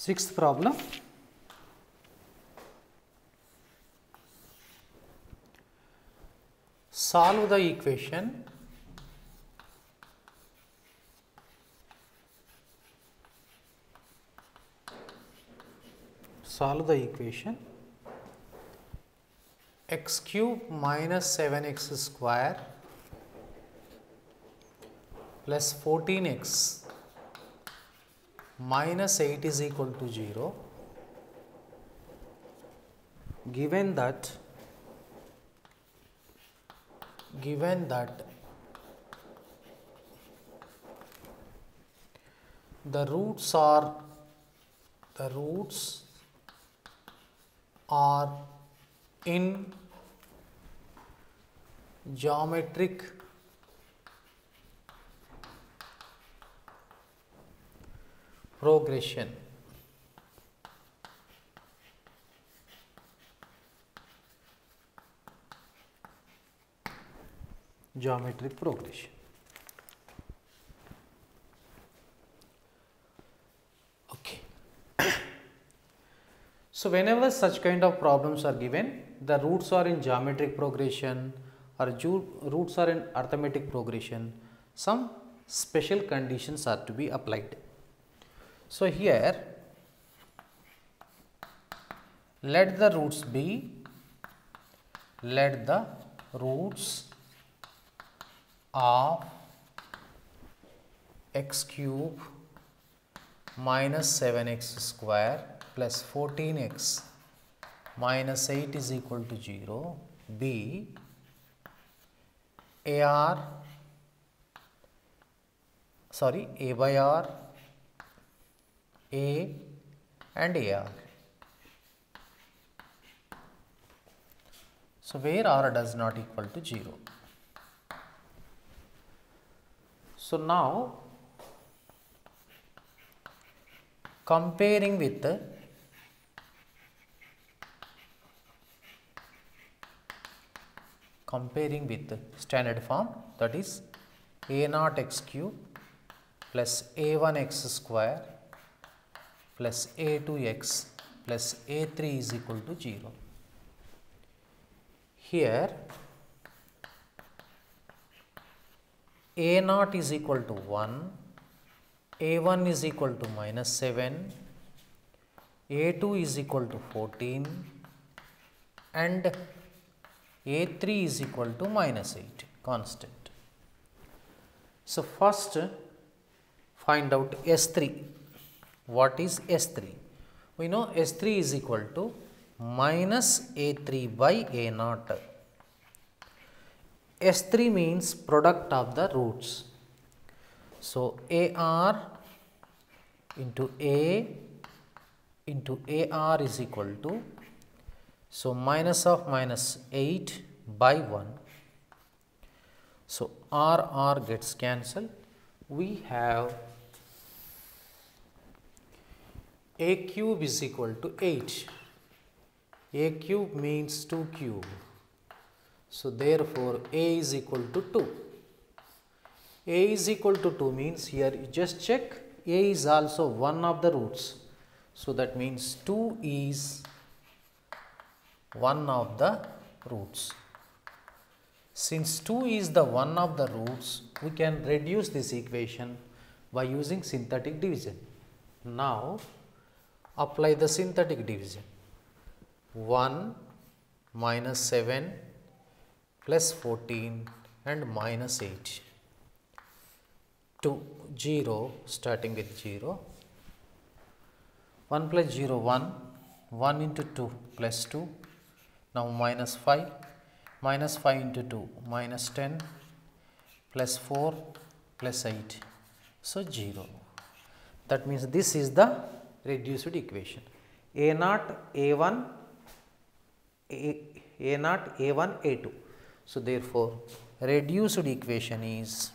Sixth problem. Solve the equation x cube minus 7x square plus 14x minus 8 is equal to 0, given that the roots are in geometric progression. Okay. So, whenever such kind of problems are given, the roots are in geometric progression or roots are in arithmetic progression, some special conditions are to be applied. So, here let the roots of x cube minus 7x square plus 14x minus 8 is equal to 0 be a by r, a and ar. So, where r does not equal to 0. So, now comparing with standard form, that is a naught x cube plus a1 x square plus a2 x plus a3 is equal to 0. Here a naught is equal to 1, a1 is equal to minus 7, a2 is equal to 14 and a3 is equal to minus 8 constant. So, first find out S3. What is S3? We know S3 is equal to minus A3 by A naught. S3 means product of the roots. So, AR into A into AR is equal to, so minus of minus 8 by 1. So, R gets cancelled. We have A cube is equal to 8. A cube means 2 cube. So, therefore, A is equal to 2. A is equal to 2 means here you just check A is also one of the roots. So, that means 2 is one of the roots. Since 2 is the one of the roots, we can reduce this equation by using synthetic division. Now, apply the synthetic division. 1 minus 7 plus 14 and minus 8 to 0, starting with 0. 1 plus 0 1, 1 into 2 plus 2, now minus 5 into 2 minus 10 plus 4 plus 8. So, 0. That means this is the reduced equation. A naught A1 A2. So, therefore, reduced equation is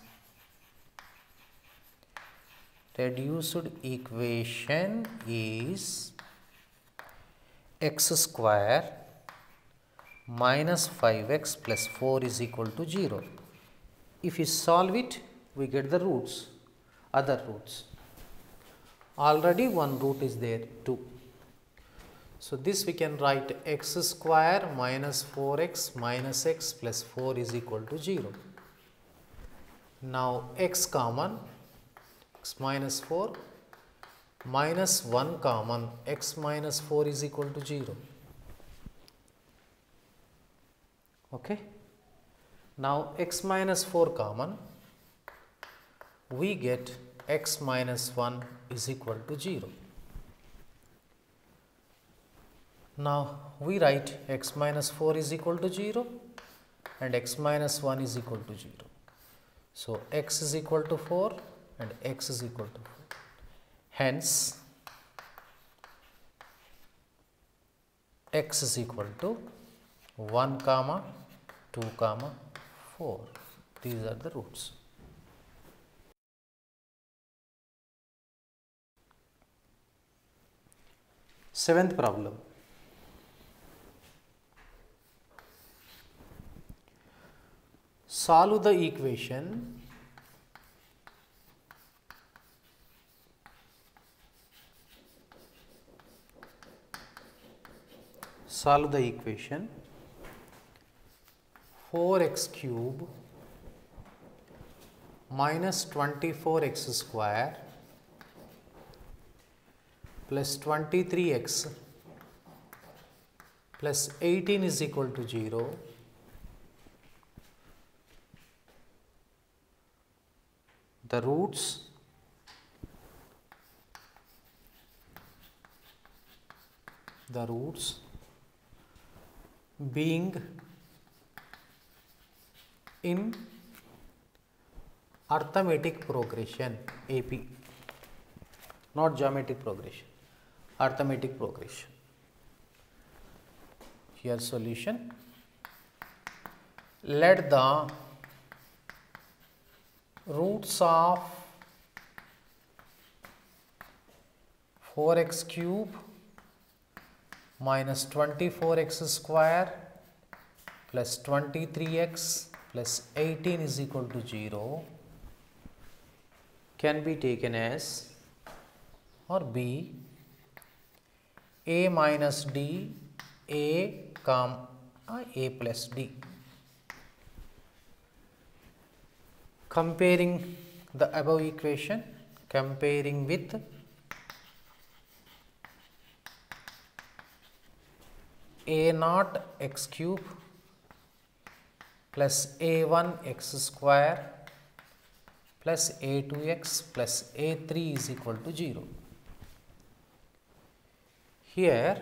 x square minus 5x plus 4 is equal to 0. If you solve it, we get the roots, other roots. Already one root is there 2. So, this we can write x square minus 4x minus x plus 4 is equal to 0. Now, x common, x minus 4 minus 1 common, x minus 4 is equal to 0. Okay. Now, x minus 4 common, we get x minus 1 is equal to 0. Now, we write x minus 4 is equal to 0 and x minus 1 is equal to 0. So, x is equal to 4 and x is equal to 4. Hence, x is equal to 1 comma 2 comma 4. These are the roots. Seventh problem. Solve the equation solve the equation 4x cube minus 24x square plus 23x plus 18 is equal to 0. The roots being in arithmetic progression AP, not geometric progression, arithmetic progression. Here solution. Let the roots of 4x cube minus 24x square plus 23x plus 18 is equal to 0 can be taken as or B a minus d a comma a plus d. Comparing the above equation, comparing with a naught x cube plus a1 x square plus a2x plus a3 is equal to 0. Here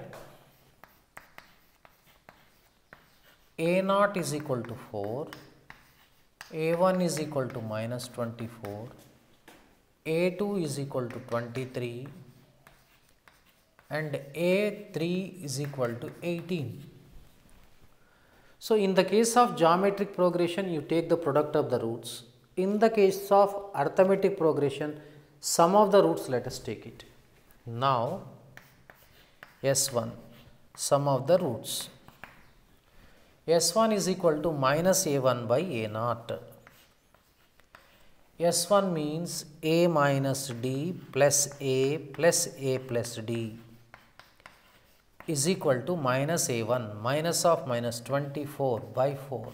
a naught is equal to 4, a1 is equal to minus 24, a2 is equal to 23 and a3 is equal to 18. So, in the case of geometric progression, you take the product of the roots. In the case of arithmetic progression, sum of the roots, let us take it. Now, S1, sum of the roots. S1 is equal to minus A1 by A naught. S1 means A minus D plus A plus D is equal to minus A1, minus of minus 24 by 4.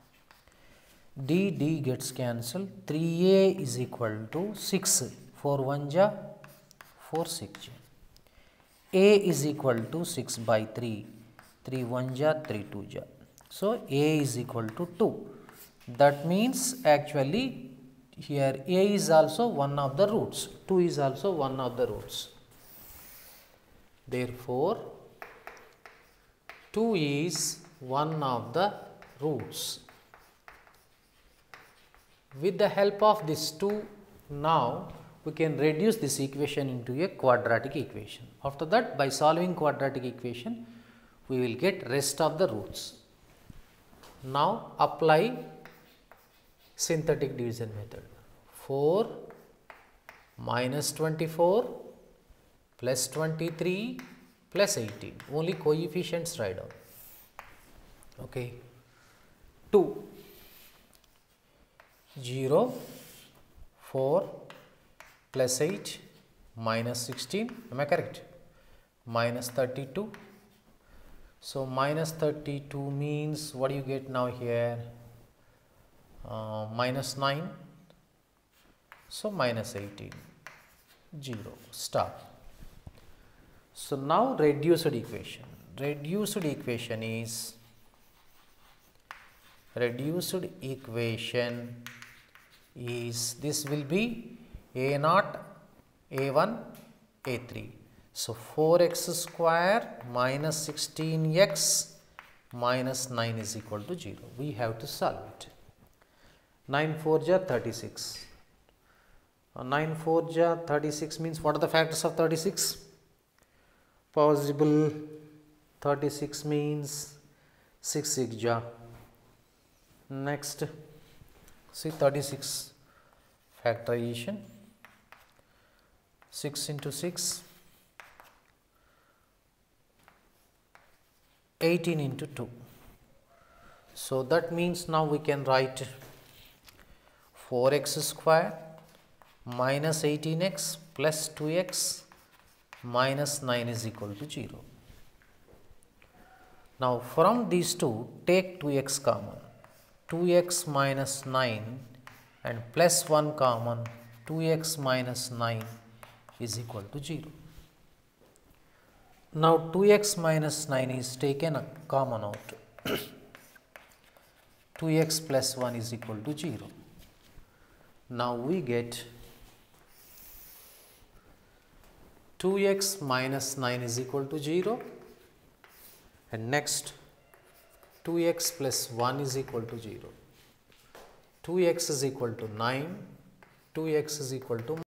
D gets cancelled. 3A is equal to 6. 4 1 ja, 4 6 ja. A is equal to 6 by 3. 3 1 ja, 3 2 ja. So, A is equal to 2. That means actually here A is also one of the roots. 2 is also one of the roots. Therefore, 2 is one of the roots. With the help of this 2, now we can reduce this equation into a quadratic equation. After that, by solving quadratic equation, we will get rest of the roots. Now, apply synthetic division method. 4 minus 24 plus 23 plus 18, only coefficients write down. Okay. 2, 0, 4 plus 8 minus 16, am I correct? Minus 32. So minus 32 means what do you get now here? Minus 9. So minus 18, 0, stop. So now reduced equation. Reduced equation is this will be a0, a1, a3. So 4x square minus 16x minus 9 is equal to 0. We have to solve it. 9 4 ja 36. 9 4 ja 36 means what are the factors of 36? Possible 36 means 6 6 ja. Next, see 36 factorization. 6 into 6, 18 into 2. So that means now we can write 4x square minus 18x plus 2x minus 9 is equal to 0. Now from these two, take 2x common. 2x minus 9 and plus 1 common, 2x minus 9 is equal to 0. Now 2x minus 9 is taken common out. 2x plus 1 is equal to 0. Now we get 2x minus 9 is equal to 0, and next 2x plus 1 is equal to 0. 2x is equal to 9, 2x is equal to